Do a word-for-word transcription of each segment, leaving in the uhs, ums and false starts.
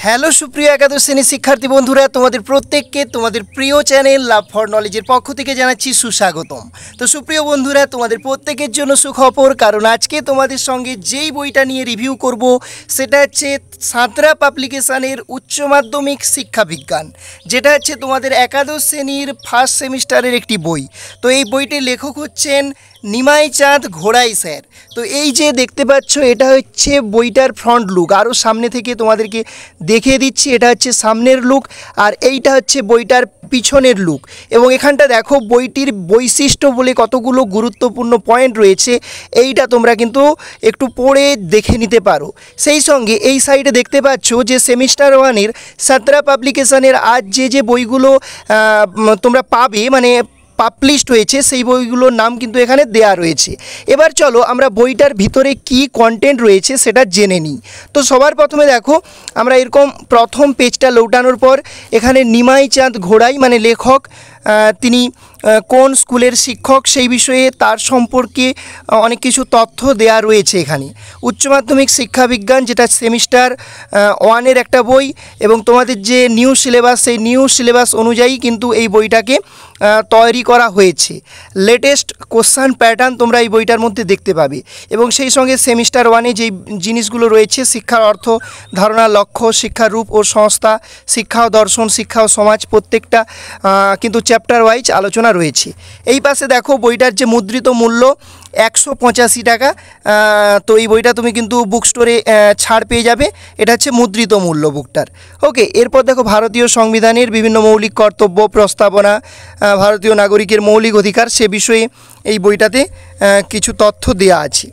Hello সুপ্রিয় একাদশ শ্রেণীর শিক্ষার্থী বন্ধুরা, তোমাদের প্রত্যেককে তোমাদের প্রিয় চ্যানেল লাভ ফর নলেজের পক্ষ থেকে জানাচ্ছি সুস্বাগতম। তো সুপ্রিয় বন্ধুরা, তোমাদের প্রত্যেকের জন্য সুখবর, কারণ আজকে তোমাদের সঙ্গে যেই বইটা নিয়ে রিভিউ করব সেটা হচ্ছে সাঁতরা পাবলিকেশনের উচ্চ মাধ্যমিক শিক্ষা বিজ্ঞান, যেটা হচ্ছে তোমাদের একাদশ শ্রেণীর ফার্স্ট সেমিস্টারের একটি বই। তো এই বইটির লেখক হচ্ছেন নিমাই চাঁদ ঘোড়াই স্যার। তো এই যে দেখতে পাচ্ছ, এটা হচ্ছে বইটার ফ্রন্ট লুক। আরও সামনে থেকে তোমাদেরকে দেখিয়ে দিচ্ছি, এটা হচ্ছে সামনের লুক, আর এইটা হচ্ছে বইটার পিছনের লুক। এবং এখানটা দেখো বইটির বৈশিষ্ট্য বলে কতগুলো গুরুত্বপূর্ণ পয়েন্ট রয়েছে, এইটা তোমরা কিন্তু একটু পড়ে দেখে নিতে পারো। সেই সঙ্গে এই সাইডে দেখতে পাচ্ছ যে সেমিস্টার ওয়ানের সাঁতরা পাবলিকেশনের আজ যে যে বইগুলো তোমরা পাবে, মানে পাবলিশড হয়েছে, সেই বইগুলোর নাম কিন্তু এখানে দেয়া রয়েছে। এবার চলো আমরা বইটার ভিতরে কি কন্টেন্ট রয়েছে সেটা জেনে নিই। তো সবার প্রথমে দেখো, আমরা এরকম প্রথম পেজটা লৌটানোর পর এখানে নিমাই চাঁদ ঘোড়াই মানে লেখক, তিনি কোন স্কুলের শিক্ষক সেই বিষয়ে তার সম্পর্কে অনেক কিছু তথ্য দেয়া রয়েছে এখানে। উচ্চ মাধ্যমিক শিক্ষা বিজ্ঞান, যেটা সেমিস্টার ওয়ানের একটা বই, এবং তোমাদের যে নিউ সিলেবাস সেই নিউ সিলেবাস অনুযায়ী কিন্তু এই বইটাকে তৈরি করা হয়েছে। লেটেস্ট কোশ্চান প্যাটার্ন তোমরা এই বইটার মধ্যে দেখতে পাবে। এবং সেই সঙ্গে সেমিস্টার ওয়ানে যেই জিনিসগুলো রয়েছে, শিক্ষার অর্থ, ধারণা, লক্ষ্য, শিক্ষার রূপ ও সংস্থা, শিক্ষা ও দর্শন, শিক্ষা ও সমাজ, প্রত্যেকটা কিন্তু চ্যাপ্টার ওয়াইজ আলোচনা রয়েছে। এই পাশে দেখো বইটার যে মুদ্রিত মূল্য একশো পঁচাশি টাকা। তো এই বইটা তুমি কিন্তু বুক স্টোরে ছাড় পেয়ে যাবে, এটা হচ্ছে মুদ্রিত মূল্য বুকটার। ওকে, এরপর দেখো ভারতীয় সংবিধানের বিভিন্ন মৌলিক কর্তব্য, প্রস্তাবনা, ভারতীয় নাগরিকের মৌলিক অধিকার, সে বিষয়ে এই বইটাতে কিছু তথ্য দেওয়া আছে।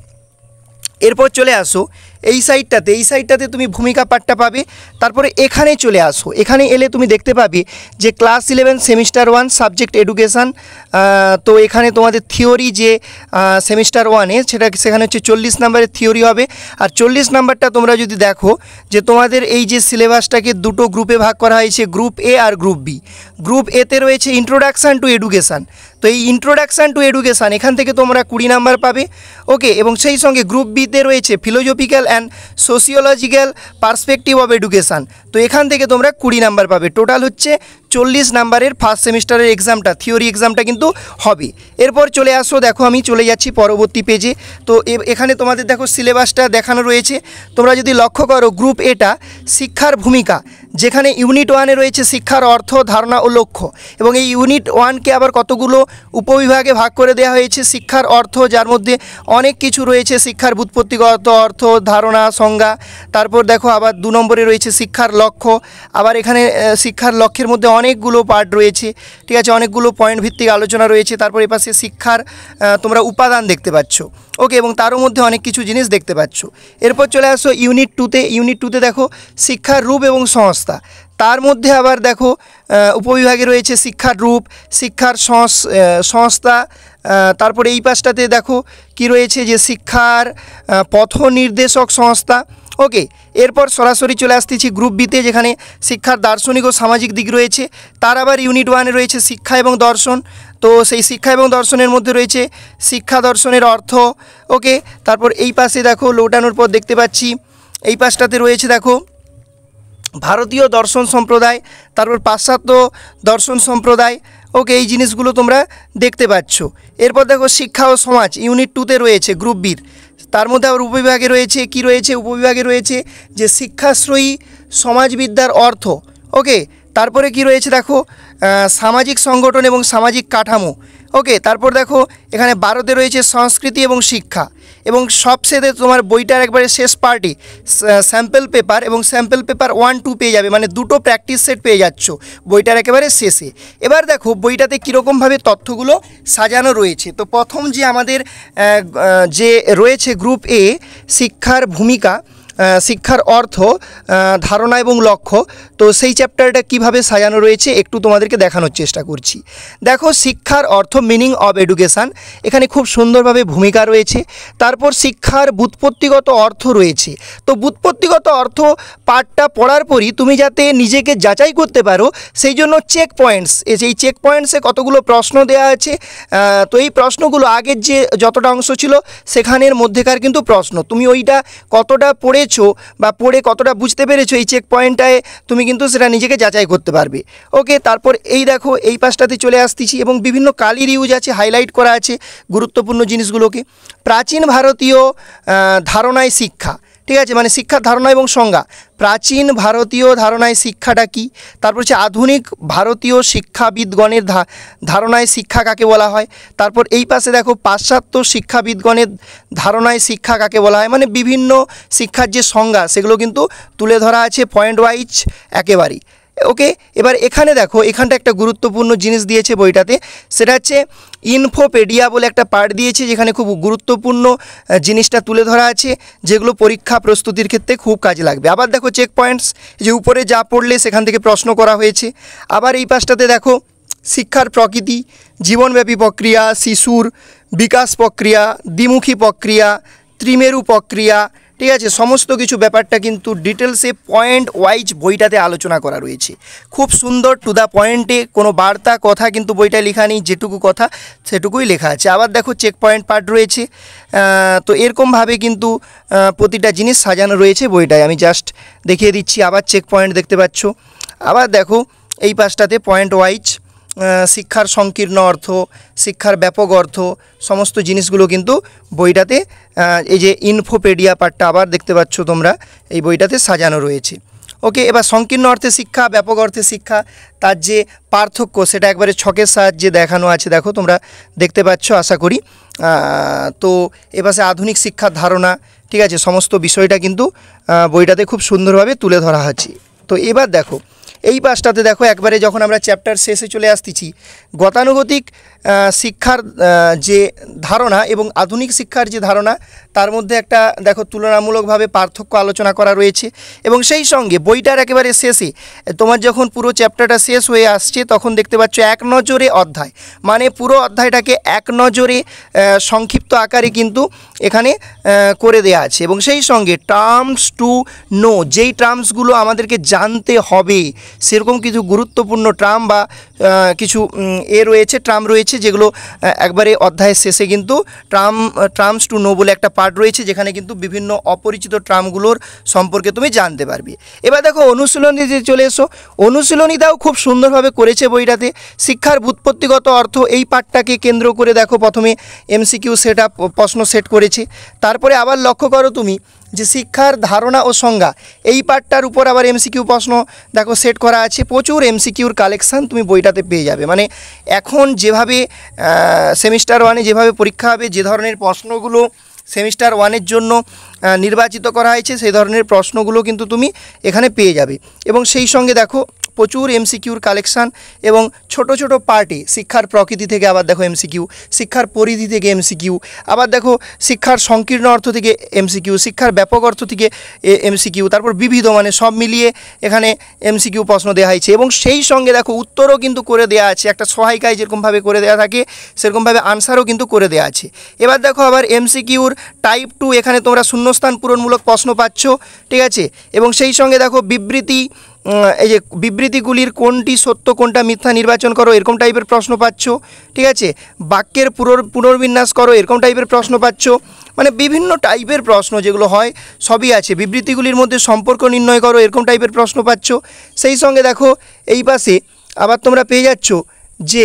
এরপর চলে আসো এই সাইডটাতে, এই সাইডটাতে তুমি ভূমিকা পাঠটা পাবে। তারপরে এখানে চলে আসো, এখানে এলে তুমি দেখতে পাবে যে class eleven semester one subject education. তো এখানে তোমাদের থিওরি যে সেমিস্টার ওয়ানে, সেটা সেখানে হচ্ছে চল্লিশ নাম্বারের থিওরি হবে। আর চল্লিশ নাম্বারটা তোমরা যদি দেখো যে তোমাদের এই যে সিলেবাসটাকে দুটো গ্রুপে ভাগ করা হয়েছে, গ্রুপ এ আর গ্রুপ বি। গ্রুপ এতে রয়েছে ইন্ট্রোডাকশান টু এডুকেশান। তো এই ইন্ট্রোডাকশান টু এডুকেশান এখান থেকে তোমরা কুড়ি নাম্বার পাবে। ওকে, এবং সেই সঙ্গে গ্রুপ বিতে রয়েছে philosophical and sociological perspective of education. তো এখান থেকে তোমরা কুড়ি নাম্বার পাবে। টোটাল হচ্ছে চল্লিশ নাম্বারের ফার্স্ট সেমিস্টারের এক্সামটা, থিওরি এক্সামটা কিন্তু হবে। এরপর চলে আসো, দেখো আমি চলে যাচ্ছি পরবর্তী পেজে। তো এখানে তোমাদের দেখো সিলেবাসটা দেখানো রয়েছে। তোমরা যদি লক্ষ্য করো, গ্রুপ এটা শিক্ষার ভূমিকা, যেখানে ইউনিট ওয়ানে রয়েছে শিক্ষার অর্থ, ধারণা ও লক্ষ্য। এবং এই ইউনিট ওয়ানকে আবার কতগুলো উপবিভাগে ভাগ করে দেওয়া হয়েছে। শিক্ষার অর্থ, যার মধ্যে অনেক কিছু রয়েছে, শিক্ষার ব্যুৎপত্তিগত অর্থ, ধারণা, সংজ্ঞা। তারপর দেখো আবার দু নম্বরে রয়েছে শিক্ষার লক্ষ্য। আবার এখানে শিক্ষার লক্ষ্যের মধ্যে অনেকগুলো পার্ট রয়েছে, ঠিক আছে, অনেকগুলো পয়েন্ট ভিত্তিক আলোচনা রয়েছে। তারপর এ পাশে শিক্ষার তোমরা উপাদান দেখতে পাচ্ছ। ওকে, এবং তারও মধ্যে অনেক কিছু জিনিস দেখতে পাচ্ছ। এরপর চলে আসো ইউনিট টুতে। ইউনিট টুতে দেখো শিক্ষার রূপ এবং সংস্থা। তার মধ্যে আবার দেখো উপবিভাগে রয়েছে শিক্ষার রূপ, শিক্ষার সংস্থা। তারপরে এই পাশটাতে দেখো কি রয়েছে, যে শিক্ষার পথ নির্দেশক সংস্থা। ওকে, এরপর সরাসরি চলে আসতেছি গ্রুপ বিতে, যেখানে শিক্ষার দার্শনিক ও সামাজিক দিক রয়েছে। তার আবার ইউনিট ওয়ানে রয়েছে শিক্ষা এবং দর্শন। তো সেই শিক্ষা এবং দর্শনের মধ্যে রয়েছে শিক্ষা দর্শনের অর্থ। ওকে, তারপর এই পাশে দেখো লৌটানোর পর দেখতে পাচ্ছি এই পাশটাতে রয়েছে দেখো ভারতীয় দর্শন সম্প্রদায়, তারপর পাশ্চাত্য দর্শন সম্প্রদায়। ওকে, এই জিনিসগুলো তোমরা দেখতে পাচ্ছ। এরপর দেখো শিক্ষা ও সমাজ ইউনিট টুতে রয়েছে গ্রুপ বির। তার মধ্যে আবার উপবিভাগে রয়েছে কি রয়েছে, উপবিভাগে রয়েছে যে শিক্ষাশ্রয়ী সমাজবিদ্যার অর্থ। ওকে, তারপরে কি রয়েছে দেখো সামাজিক সংগঠন এবং সামাজিক কাঠামো। ওকে, তারপর দেখো এখানে বারোতে রয়েছে সংস্কৃতি এবং শিক্ষা। এবং সবশেষে তোমার বইটার একবারে শেষ পার্টি স্যাম্পল পেপার এবং স্যাম্পল পেপার ওয়ান টু পেয়ে যাবে, মানে দুটো প্র্যাকটিস সেট পেয়ে যাচ্ছ বইটার একেবারে শেষে। এবার দেখো বইটাতে কীরকমভাবে তথ্যগুলো সাজানো রয়েছে। তো প্রথম যে আমাদের যে রয়েছে গ্রুপ এ শিক্ষার ভূমিকা, শিক্ষার অর্থ, ধারণা এবং লক্ষ্য। তো সেই চ্যাপ্টারটা কিভাবে সাজানো রয়েছে একটু তোমাদেরকে দেখানোর চেষ্টা করছি। দেখো শিক্ষার অর্থ, মিনিং অব এডুকেশান, এখানে খুব সুন্দরভাবে ভূমিকা রয়েছে। তারপর শিক্ষার ব্যুৎপত্তিগত অর্থ রয়েছে। তো ব্যুৎপত্তিগত অর্থ পাঠটা পড়ার পরই তুমি যাতে নিজেকে যাচাই করতে পারো, সেই জন্য চেক পয়েন্টস, এই চেক পয়েন্টসে কতগুলো প্রশ্ন দেওয়া আছে। তো এই প্রশ্নগুলো আগের যে যতটা অংশ ছিল সেখানের মধ্যেকার কিন্তু প্রশ্ন, তুমি ওইটা কতটা পড়ে পেরেছো বা পড়ে কতটা বুঝতে পেরেছো এই চেক পয়েন্টটায় তুমি কিন্তু সেটা নিজেকে যাচাই করতে পারবে। ওকে, তারপর এই দেখো এই পাশটাতে চলে আসতেছি এবং বিভিন্ন কালির ইউজ আছে, হাইলাইট করা আছে গুরুত্বপূর্ণ জিনিসগুলোকে। প্রাচীন ভারতীয় ধারণায় শিক্ষা, ঠিক আছে, মানে শিক্ষার ধারণা এবং সংজ্ঞা। প্রাচীন ভারতীয় ধারণায় শিক্ষাটা কি, তারপর হচ্ছে আধুনিক ভারতীয় শিক্ষাবিদগণের ধারণায় শিক্ষা কাকে বলা হয়। তারপর এই পাশে দেখো পাশ্চাত্য শিক্ষাবিদগণের ধারণায় শিক্ষা কাকে বলা হয়, মানে বিভিন্ন শিক্ষার যে সংজ্ঞা সেগুলো কিন্তু তুলে ধরা আছে পয়েন্ট ওয়াইজ একেবারেই। ওকে, এবার এখানে দেখো এখানটা একটা গুরুত্বপূর্ণ জিনিস দিয়েছে বইটাতে, সেটা হচ্ছে ইনফোপেডিয়া বলে একটা পার্ট দিয়েছে, যেখানে খুব গুরুত্বপূর্ণ জিনিসটা তুলে ধরা আছে, যেগুলো পরীক্ষা প্রস্তুতির ক্ষেত্রে খুব কাজে লাগবে। আবার দেখো চেক পয়েন্টস, যে উপরে যা পড়লে সেখান থেকে প্রশ্ন করা হয়েছে। আবার এই পাশটাতে দেখো শিক্ষার প্রকৃতি, জীবনব্যাপী প্রক্রিয়া, শিশুর বিকাশ প্রক্রিয়া, দ্বিমুখী প্রক্রিয়া, ত্রিমেরু প্রক্রিয়া, ঠিক আছে, সমস্ত কিছু ব্যাপারটা কিন্তু ডিটেলসে পয়েন্ট ওয়াইজ বইটাতে আলোচনা করা রয়েছে। খুব সুন্দর টু দ্য পয়েন্টে, কোনো বার্তা কথা কিন্তু বইটা লেখা নেই, যেটুকু কথা সেটুকুই লেখা আছে। আবার দেখো চেক পয়েন্ট পার্ট রয়েছে, তো এরকমভাবে কিন্তু প্রতিটা জিনিস সাজানো রয়েছে বইটায়। আমি জাস্ট দেখিয়ে দিচ্ছি, আবার চেক পয়েন্ট দেখতে পাচ্ছ। আবার দেখো এই পাশটাতে পয়েন্ট ওয়াইজ শিক্ষার সংকীর্ণ অর্থ, শিক্ষার ব্যাপক অর্থ, সমস্ত জিনিসগুলো কিন্তু বইটাতে এই যে ইনফোপেডিয়া পার্টটা আবার দেখতে পাচ্ছ তোমরা এই বইটাতে সাজানো রয়েছে। ওকে, এবার সংকীর্ণ অর্থে শিক্ষা, ব্যাপক অর্থে শিক্ষা, তার যে পার্থক্য সেটা একবারে ছকের সাহায্যে দেখানো আছে, দেখো তোমরা দেখতে পাচ্ছ আশা করি। তো এপাশে আধুনিক শিক্ষার ধারণা, ঠিক আছে, সমস্ত বিষয়টা কিন্তু বইটাতে খুব সুন্দরভাবে তুলে ধরা আছে। তো এবার দেখো এই পাশটাতে দেখো একবারে যখন আমরা চ্যাপ্টার শেষে চলে আসতেছি, গতানুগতিক শিক্ষার যে ধারণা এবং আধুনিক শিক্ষার যে ধারণা, তার মধ্যে একটা দেখো তুলনামূলকভাবে পার্থক্য আলোচনা করা রয়েছে। এবং সেই সঙ্গে বইটার একেবারে শেষে তোমার যখন পুরো চ্যাপ্টারটা শেষ হয়ে আসছে তখন দেখতে পাচ্ছ এক নজরে অধ্যায়, মানে পুরো অধ্যায়টাকে এক নজরে সংক্ষিপ্ত আকারে কিন্তু এখানে করে দেয়া আছে। এবং সেই সঙ্গে টার্মস টু নো, যেই টার্মসগুলো আমাদেরকে জানতে হবে সেরকম কিছু গুরুত্বপূর্ণ টার্ম বা কিছু এ রয়েছে, টার্ম রয়েছে, যেগুলো একবারে অধ্যায়ের শেষে কিন্তু টার্ম টার্মস টু নো বলে একটা পার্ট রয়েছে, যেখানে কিন্তু বিভিন্ন অপরিচিত টার্মগুলোর সম্পর্কে তুমি জানতে পারবে। এবার দেখো অনুশীলনীতে চলে এসো। অনুশীলনীটাও খুব সুন্দরভাবে করেছে বইটাতে। শিক্ষার ব্যুৎপত্তিগত অর্থ, এই পার্টটাকে কেন্দ্র করে দেখো প্রথমে এমসিকিউ সেট আপ প্রশ্ন সেট করেছে। তারপরে আবার লক্ষ্য করো তুমি যে শিক্ষার ধারণা ও সংজ্ঞা, এই পার্টটার উপর আবার এমসিকিউ প্রশ্ন দেখো সেট করা আছে। প্রচুর এমসিকিউর কালেকশান তুমি বইটাতে পেয়ে যাবে। মানে এখন যেভাবে সেমিস্টার ওয়ানে যেভাবে পরীক্ষা হবে, যে ধরনের প্রশ্নগুলো সেমিস্টার ওয়ানের জন্য নির্বাচিত করা হয়েছে, সেই ধরনের প্রশ্নগুলো কিন্তু তুমি এখানে পেয়ে যাবে। এবং সেই সঙ্গে দেখো প্রচুর এমসিকিউর কালেকশান এবং ছোট ছোট পার্টে শিক্ষার প্রকৃতি থেকে আবার দেখো এমসিকিউ, শিক্ষার পরিধি থেকে এমসিকিউ, আবার দেখো শিক্ষার সংকীর্ণ অর্থ থেকে এমসিকিউ, শিক্ষার ব্যাপক অর্থ থেকে এমসিকিউ, তারপর বিবিধ, মানে সব মিলিয়ে এখানে এমসিকিউ প্রশ্ন দেওয়া হয়েছে। এবং সেই সঙ্গে দেখো উত্তরও কিন্তু করে দেওয়া আছে, একটা সহায়িকায় যেরকমভাবে করে দেওয়া থাকে সেরকমভাবে আনসারও কিন্তু করে দেওয়া আছে। এবার দেখো আবার এমসিকিউর টাইপ টু, এখানে তোমরা শূন্যস্থান পূরণমূলক প্রশ্ন পাচ্ছ, ঠিক আছে। এবং সেই সঙ্গে দেখো বিবৃতি, এই যে বিবৃতিগুলির কোনটি সত্য কোনটা মিথ্যা নির্বাচন করো, এরকম টাইপের প্রশ্ন পাচ্ছ, ঠিক আছে। বাক্যের পুনর পুনর্বিন্যাস করো, এরকম টাইপের প্রশ্ন পাচ্ছ। মানে বিভিন্ন টাইপের প্রশ্ন যেগুলো হয় সবই আছে। বিবৃতিগুলির মধ্যে সম্পর্ক নির্ণয় করো, এরকম টাইপের প্রশ্ন পাচ্ছ। সেই সঙ্গে দেখো এই পাশে আবার তোমরা পেয়ে যাচ্ছ যে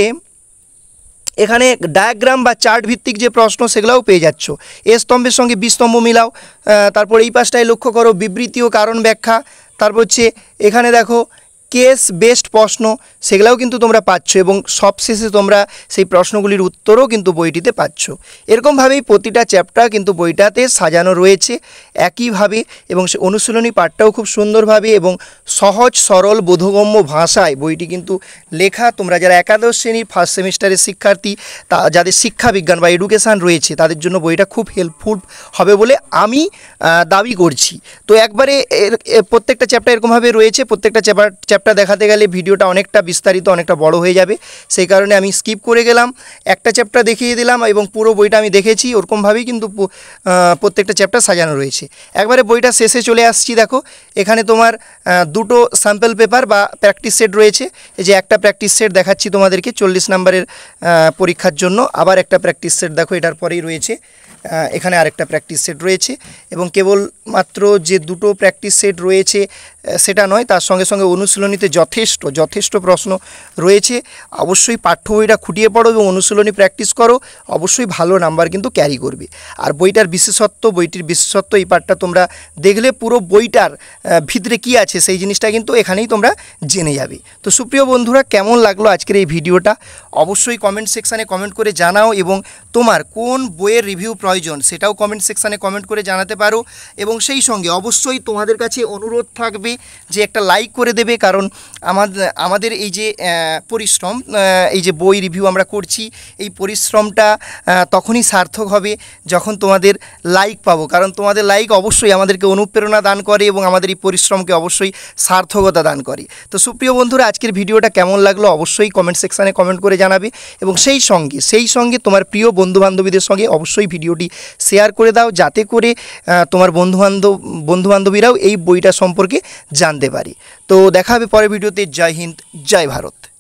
এখানে ডায়াগ্রাম বা চার্ট ভিত্তিক যে প্রশ্ন সেগুলোও পেয়ে যাচ্ছ। এ স্তম্ভের সঙ্গে বি স্তম্ভ মিলাও। তারপর এই পাশটায় লক্ষ্য করো বিবৃতি ও কারণ ব্যাখ্যা। তারপর হচ্ছে এখানে দেখো কেস বেসড প্রশ্ন, সেগুলোও কিন্তু তোমরা পাচ্ছ। এবং সবশেষে তোমরা সেই প্রশ্নগুলির উত্তরও কিন্তু বইটিতে পাচ্ছ। এরকমভাবেই প্রতিটা চ্যাপ্টার কিন্তু বইটাতে সাজানো রয়েছে একইভাবে। এবং সে অনুশীলনী পাঠটাও খুব সুন্দরভাবে এবং সহজ সরল বোধগম্য ভাষায় বইটি কিন্তু লেখা। তোমরা যারা একাদশ শ্রেণীর ফার্স্ট সেমিস্টারের শিক্ষার্থী, তা যাদের শিক্ষা বিজ্ঞান বা এডুকেশান রয়েছে, তাদের জন্য বইটা খুব হেল্পফুল হবে বলে আমি দাবি করছি। তো একবারে এর প্রত্যেকটা চ্যাপ্টার এরকমভাবে রয়েছে। প্রত্যেকটা চ্যাপ্টার চ্যাপ্টার দেখাতে গেলে ভিডিওটা অনেকটা বিস্তারিত, অনেকটা বড় হয়ে যাবে, সেই কারণে আমি স্কিপ করে গেলাম, একটা চ্যাপ্টার দেখিয়ে দিলাম এবং পুরো বইটা আমি দেখেছি। ওরকমভাবেই কিন্তু প্রত্যেকটা চ্যাপ্টার সাজানো রয়েছে। একবারে বইটা শেষে চলে আসছি। দেখো এখানে তোমার দুটো স্যাম্পল পেপার বা প্র্যাকটিস সেট রয়েছে। এই যে একটা প্র্যাকটিস সেট দেখাচ্ছি তোমাদেরকে চল্লিশ নম্বরের পরীক্ষার জন্য, আবার একটা প্র্যাকটিস সেট দেখো এটার পরেই রয়েছে। এখানে আরেকটা প্র্যাকটিস সেট রয়েছে এবং কেবলমাত্র যে দুটো প্র্যাকটিস সেট রয়েছে সেটা নয়, তার সঙ্গে সঙ্গে অনুশীলনীতে যথেষ্ট যথেষ্ট প্রশ্ন রয়েছে। অবশ্যই পাঠ্য বইটা খুঁটিয়ে পড়ো এবং অনুশীলনী প্র্যাকটিস করো, অবশ্যই ভালো নাম্বার কিন্তু ক্যারি করবে। আর বইটার বিশেষত্ব, বইটির বিশেষত্ব এই পাঠটা তোমরা দেখলে পুরো বইটার ভিতরে কী আছে সেই জিনিসটা কিন্তু এখানেই তোমরা জেনে যাবে। তো সুপ্রিয় বন্ধুরা, কেমন লাগলো আজকের এই ভিডিওটা অবশ্যই কমেন্ট সেকশানে কমেন্ট করে জানাও এবং তোমার কোন বইয়ের রিভিউ প্রয়োজন সেটাও কমেন্ট সেকশানে কমেন্ট করে জানাতে পারো। এবং সেই সঙ্গে অবশ্যই তোমাদের কাছে অনুরোধ থাকবে যে একটা লাইক করে দেবে, কারণ আমাদের আমাদের এই যে পরিশ্রম, এই যে বই রিভিউ আমরা করছি, এই পরিশ্রমটা তখনই সার্থক হবে যখন তোমাদের লাইক পাবো, কারণ তোমাদের লাইক অবশ্যই আমাদেরকে অনুপ্রেরণা দান করে এবং আমাদের এই পরিশ্রমকে অবশ্যই সার্থকতা দান করে। তো সুপ্রিয় বন্ধুরা, আজকের ভিডিওটা কেমন লাগলো অবশ্যই কমেন্ট সেকশানে কমেন্ট করে জানাবে এবং সেই সঙ্গে সেই সঙ্গে তোমার প্রিয় বন্ধুবান্ধবীদের সঙ্গে অবশ্যই ভিডিওটি শেয়ার করে দাও, যাতে করে তোমার বন্ধুবান্ধব বন্ধুবান্ধবীরাও এই বইটা সম্পর্কে জানতে পারে। তো দেখা হবে পরের ভিডিওতে। জয় হিন্দ, জয় ভারত।